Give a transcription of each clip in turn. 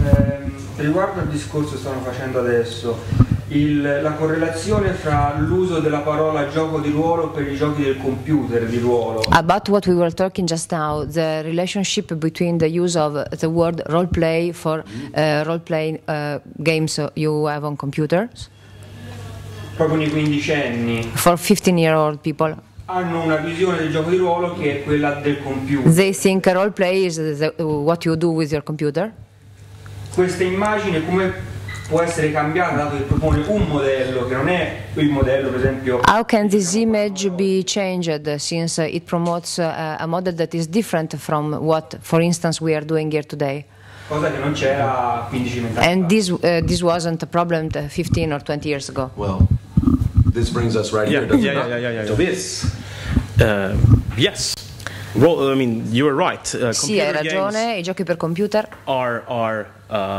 riguardo al discorso che stanno facendo adesso, la correlazione fra l'uso della parola gioco di ruolo per i giochi del computer di ruolo. About what we were talking just now, the relationship between the use of the word role play for role-playing games you have on computers. Proprio nei quindicenni. For 15-year-old people. Hanno una visione del gioco di ruolo che è quella del computer. They think a role play is what you do with your computer. Questa immagine come può essere cambiata dato che propone un modello che non è il modello, per esempio? How can this image be changed since it promotes a model that is different from what, for instance, we are doing here today? Cosa che non c'era 15 anni And this wasn't a problem 15 or 20 years ago. Well, this brings us right here. Yeah. Tobias. Yes. Well, I mean, you were right. Sì, hai ragione, i giochi per computer are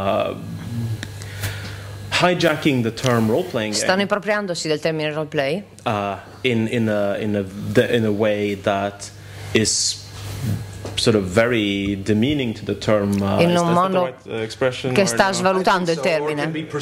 hijacking the term role-playing game. Stanno appropriandosi del termine roleplay in a way that is sort of very demeaning to the term. In un modo che sta svalutando il termine.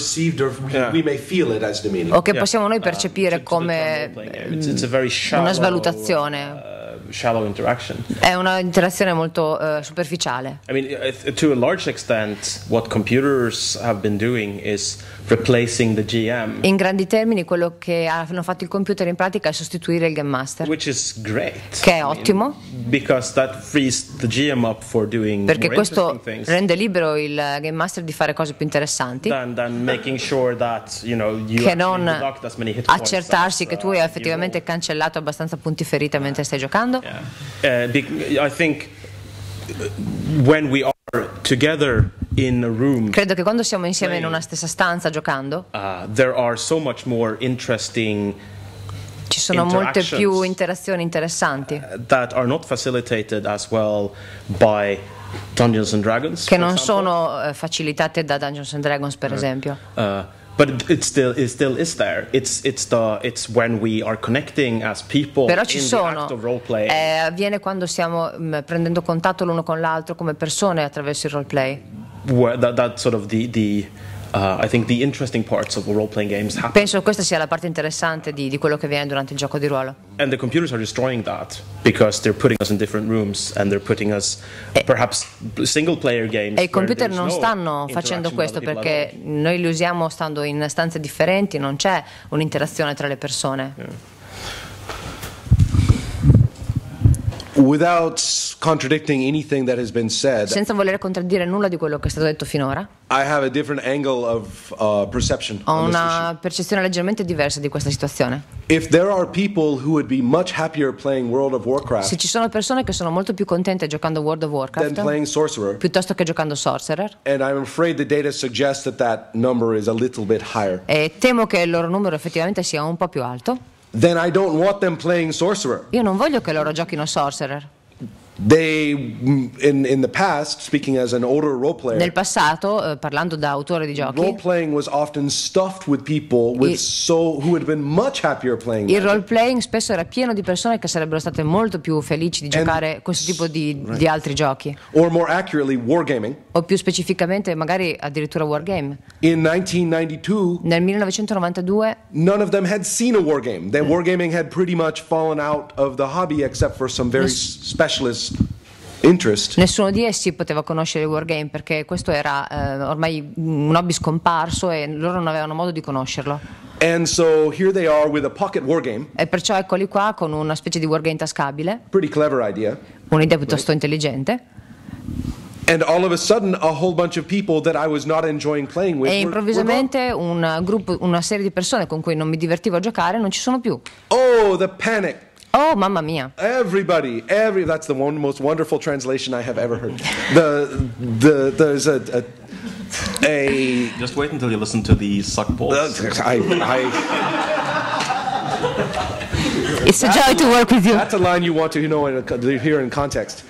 O che possiamo noi percepire come una svalutazione. Shallow interaction. È una interazione molto superficiale. I mean, to a large extent, what computers have been doing is replacing the GM. In grandi termini, quello che hanno fatto il computer in pratica è sostituire il Game Master. Which is great. Che è ottimo. Because that frees the GM up for doing perché more questo things rende libero il Game Master di fare cose più interessanti. Than making sure that, you che non as many hit points accertarsi che tu hai effettivamente cancellato abbastanza punti ferita mentre stai giocando. I think when we are together in a room, credo che quando siamo insieme in una stessa stanza giocando, there are so much more interesting ci sono molte più interazioni interessanti that are not facilitated as well by Dungeons and Dragons, che non sono facilitate da Dungeons and Dragons, per esempio. But it still is there. It's when we are connecting as people. Però ci sono. In the act of role play. Avviene quando stiamo prendendo contatto l'uno con l'altro come persone attraverso il roleplay. That sort of I think the interesting parts of role-playing games happen. Penso questa sia la parte interessante di quello che viene durante il gioco di ruolo. And the computers are destroying that because they're putting us in different rooms and they're putting us perhaps single-player games. E i computer non stanno facendo questo perché noi li usiamo stando in stanze differenti, non c'è un'interazione tra le persone. Yeah. Without contradicting anything that has been said, senza voler contraddire nulla di quello che è stato detto finora, I have a different angle of perception. Ho una percezione leggermente diversa di questa situazione. If there are people who would be much happier playing World of Warcraft, se ci sono persone che sono molto più contente giocando World of Warcraft than playing Sorcerer, piuttosto che giocando Sorcerer, and I'm afraid the data suggests that number is a little bit higher, e temo che il loro numero effettivamente sia un po' più alto, then I don't want them playing Sorcerer. Io non voglio che loro giochino Sorcerer. They, in the past, speaking as an older role player, nel passato, parlando da autore di giochi, role playing was often stuffed with people who had been much happier playing. Il role playing spesso era pieno di persone che sarebbero state molto più felici di giocare questo tipo di altri giochi. Or more accurately, wargaming. O più specificamente, magari addirittura wargame. In 1992, nel 1992, none of them had seen a wargame. The wargaming had pretty much fallen out of the hobby except for some very specialist interest. Nessuno di essi poteva conoscere il wargame perché questo era ormai un hobby scomparso e loro non avevano modo di conoscerlo. And so here they are with a pocket wargame. E perciò eccoli qua con una specie di wargame tascabile. Pretty clever idea. Un'idea piuttosto intelligente. And all of a sudden a whole bunch of people that I was not enjoying playing with. E improvvisamente una serie di persone con cui non mi divertivo a giocare non ci sono più. Oh, the panic. Oh, mamma mia. That's the most wonderful translation I have ever heard. There's a Just wait until you listen to the suck balls. It's a joy to work with you. That's a line you want to hear in context.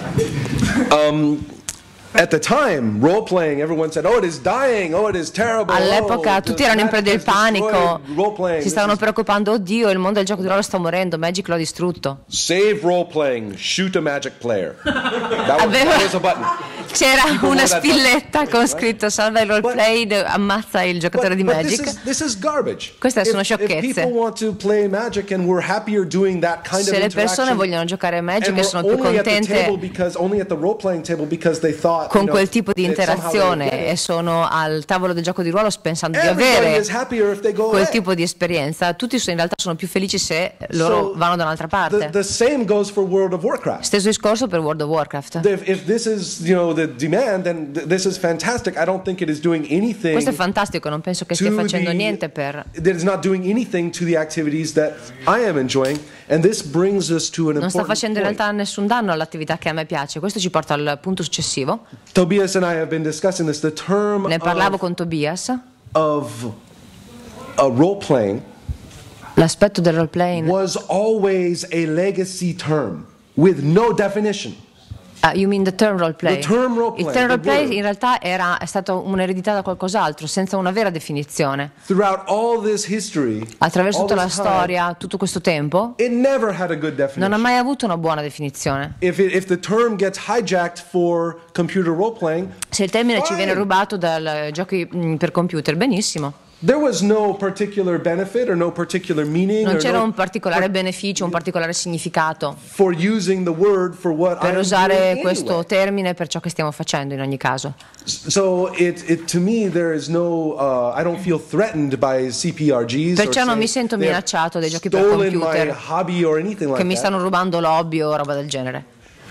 At the time, role playing, everyone said, "Oh, it is dying. Oh, it is terrible." All'epoca tutti erano in preda del panico. Si stavano preoccupando, oddio, il mondo del gioco di ruolo sta morendo, Magic l'ha distrutto. Save role playing, shoot a Magic player. That was a button. C'era People una know that- spilletta con scritto salva il roleplay, ammazza il giocatore di But Magic. this is garbage. Queste sono If sciocchezze. people want to play Magic and we're happier doing that kind Se of le persone interaction, vogliono giocare a Magic and e we're sono più only at the table contente because only at the role playing table because they thought con you know, quel tipo di that somehow they would interazione get e it. sono al tavolo del gioco di ruolo pensando di Everybody avere is happier if they go quel away. tipo di esperienza, tutti in realtà sono più felici se loro So, vanno da un'altra parte. The same goes for World of Warcraft. Stesso discorso per World of Warcraft. If this is the demand, then this is fantastic. I don't think it is doing anything. Questo è fantastico, non penso che stia to facendo the- niente per... That is not doing anything to the activities that I am enjoying, and this brings us to an Non sta important facendo in point. realtà nessun danno all'attività che a me piace. Questo ci porta al punto successivo. Tobias and I have been discussing this. The term Ne parlavo con Tobias. of role playing L'aspetto del role playing. was always a legacy term with no definition. You mean the term role play? The term role Il play, term role the play word. in realtà è stato un'eredità da qualcos'altro, senza una vera definizione. Throughout all this history, Attraverso all tutta la this time, storia, tutto questo tempo, it never had a good non ha definition. mai avuto una buona definizione. If the term gets hijacked for computer role playing, Se il termine ci fine. viene rubato dai giochi per computer, benissimo. There was no particular benefit or no particular meaning Non or c'era no- un particolare beneficio, un particolare significato for using the word for what per I'm usare doing questo anyway. termine per ciò che stiamo facendo in ogni caso. So to me there is no I don't feel threatened by CPRGs Perciò or non mi saying sento they have minacciato dai giochi per stolen my computer hobby or anything che like mi that. stanno rubando l'hobby o roba del genere.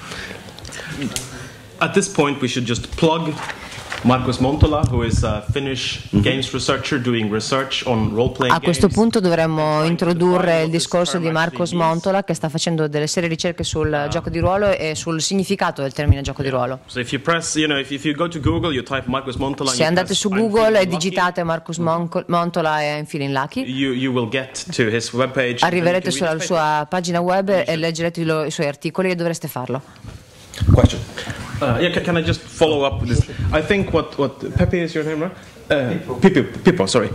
At this point, we should just plug Markus Montola, who is a Finnish games researcher doing research on role-playing A questo games. punto dovremmo introdurre il what this discorso term di Markus actually means. Montola, che sta facendo delle serie ricerche sul gioco di ruolo e sul significato del termine gioco di ruolo. So if you press, if you go to Google, you type Markus Montola. and Se you andate press su I'm Google e feeling lucky, digitate Markus Montola e I'm feeling lucky, you will get to his webpage. arriverete and you can sulla read his sua pagina web e leggerete i suoi articoli e dovreste farlo. Question. Can I just follow up with this? I think what Pepe is your name, right? Pippo, sorry.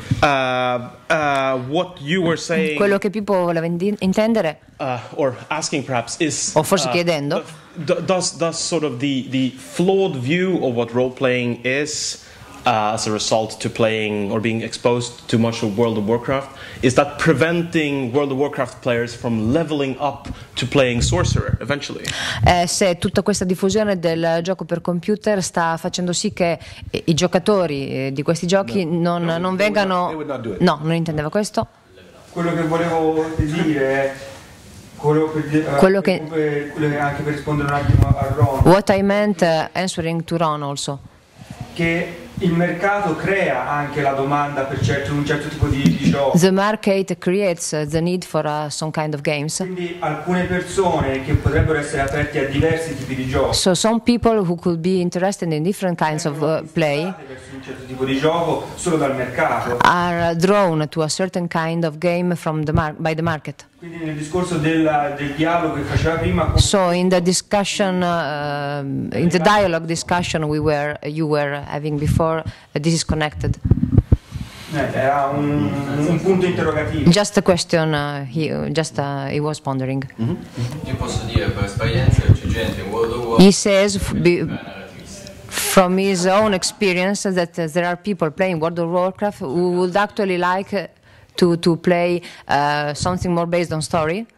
What you were saying, Quello che Pippo voleva intendere, or asking perhaps, is o forse chiedendo, does sort of the flawed view of what role playing is as a result to playing or being exposed too much of World of Warcraft, is that preventing World of Warcraft players from leveling up to playing Sorcerer eventually? se tutta questa diffusione del gioco per computer sta facendo sì che i giocatori di questi giochi non vengano... they would not do it. No, non intendeva questo. Quello che volevo dire è Quello che- anche per rispondere un attimo a Ron, What I meant answering to Ron also. che il mercato crea anche la domanda per un certo tipo di gioco. The market creates the need for some kind of games. Quindi alcune persone che potrebbero essere aperte a diversi tipi di giochi So some people who could be interested in different kinds of play verso un certo tipo di gioco solo dal mercato. are drawn to a certain kind of game from by the market. Quindi nel discorso del dialogo che faceva prima So in the discussion, in the dialogue discussion you were having before, this is connected. era un punto interrogativo. Just a question he was pondering. Io posso dire per esperienza che c'è gente in World of Warcraft He says from his own experience that there are people playing World of Warcraft who would actually like to play something more based on story.